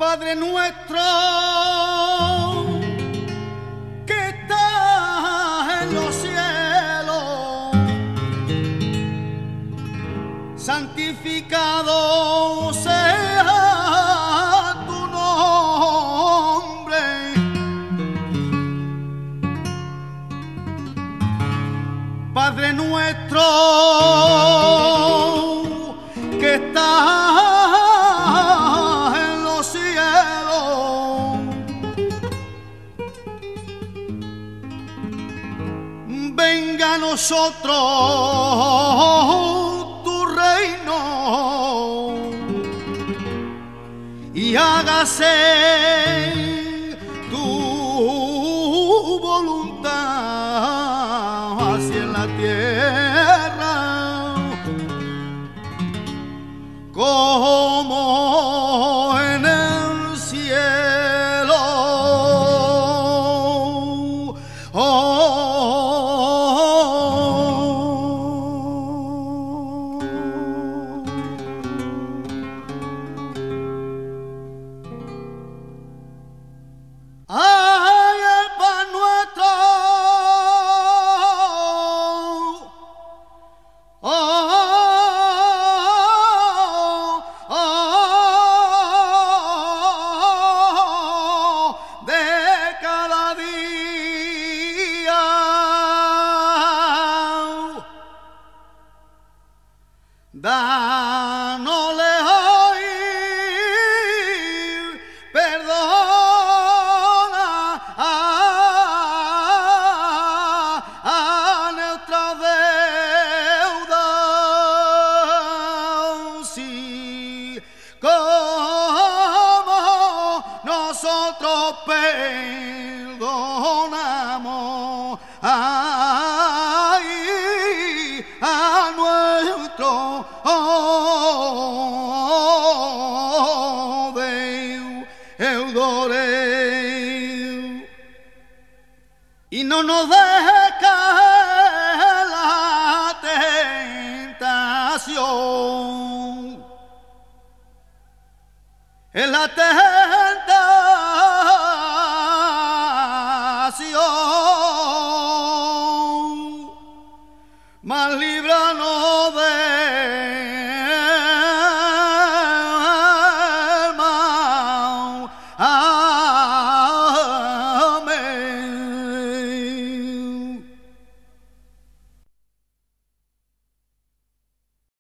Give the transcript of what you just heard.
Padre nuestro que estás en los cielos, santificado sea tu nombre. Padre nuestro que estás en los cielos, venga a nosotros tu reino y hágase tu voluntad así en la tierra como en el cielo. Ay, el pan nuestro, de cada día, dánosle hoy, perdona a nuestra deuda, sí, como nosotros perdonamos a nuestro deudores, y no nos dejes caer la tentación, en la tentación, mas libra